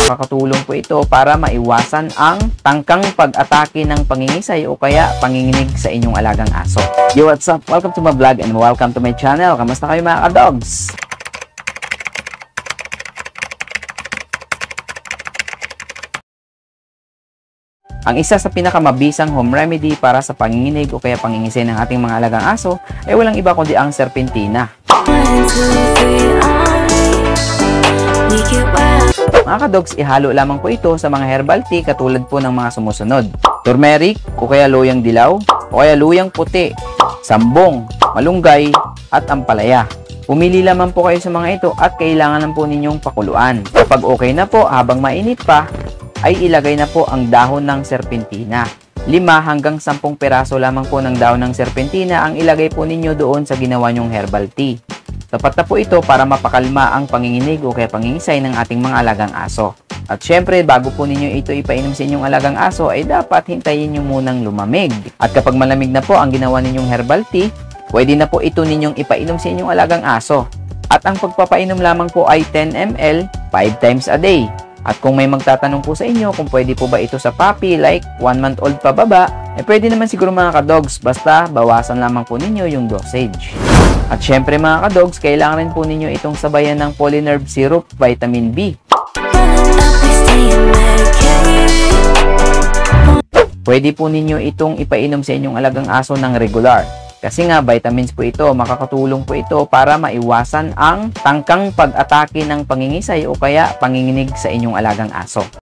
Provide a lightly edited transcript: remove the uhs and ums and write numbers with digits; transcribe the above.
Makakatulong po ito para maiwasan ang tangkang pag-atake ng pangingisay o kaya panginginig sa inyong alagang aso. Yo, what's up? Welcome to my vlog and welcome to my channel. Kamusta kayo mga ka-dogs? Ang isa sa pinakamabisang home remedy para sa panginginig o kaya pangingisay ng ating mga alagang aso ay walang iba kundi ang serpentina. Mga ka-dogs, ihalo lamang po ito sa mga herbal tea katulad po ng mga sumusunod: turmeric o kaya luyang dilaw o kaya luyang puti, sambong, malunggay at ampalaya. Pumili lamang po kayo sa mga ito at kailangan lang po ninyong pakuluan. Kapag okay na po, habang mainit pa, ay ilagay na po ang dahon ng serpentina. 5 hanggang 10 peraso lamang po ng dahon ng serpentina ang ilagay po ninyo doon sa ginawa nyong herbal tea. Sapat na po ito para mapakalma ang panginginig o kaya pangingisay ng ating mga alagang aso. At syempre, bago po ninyo ito ipainom sa inyong alagang aso, ay dapat hintayin nyo munang lumamig. At kapag malamig na po ang ginawa ninyong herbal tea, pwede na po ito ninyong ipainom sa inyong alagang aso. At ang pagpapainom lamang po ay 10 ml 5 times a day. At kung may magtatanong po sa inyo kung pwede po ba ito sa puppy like 1 month old pababa, pwede naman siguro mga ka-dogs, basta bawasan lamang po ninyo yung dosage. At syempre mga ka-dogs, kailangan rin po ninyo itong sabayan ng Polynerve Syrup Vitamin B. Pwede po ninyo itong ipainom sa inyong alagang aso ng regular. Kasi nga, vitamins po ito, makakatulong po ito para maiwasan ang tangkang pag-atake ng pangingisay o kaya panginginig sa inyong alagang aso.